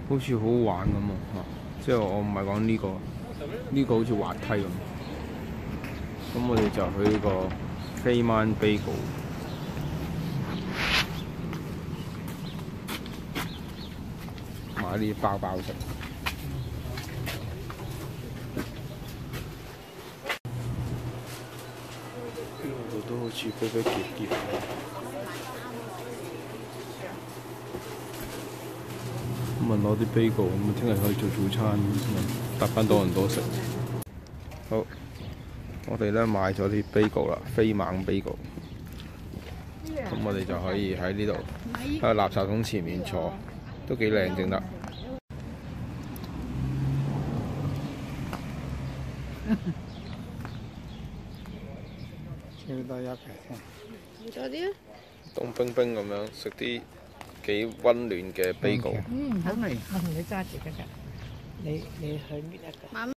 好似好好玩咁啊！即係我唔係講呢個，呢個好似滑梯咁。咁我哋就去呢個飛曼 Bagel， 買啲包包食。呢度都好似飛飛結結。咁啊攞啲 bagel，咁聽日可以做早餐，搭翻多倫多食。好，我哋咧買咗啲 bagel 啦，飛猛 bagel。咁我哋就可以喺呢度喺個垃圾桶前面坐，都幾靚整得。 超多一皮唔多啲啊！ 凍冰冰咁樣食啲幾溫暖嘅 bagel。 好味。 我同你揸住得㗎，你去搣一個。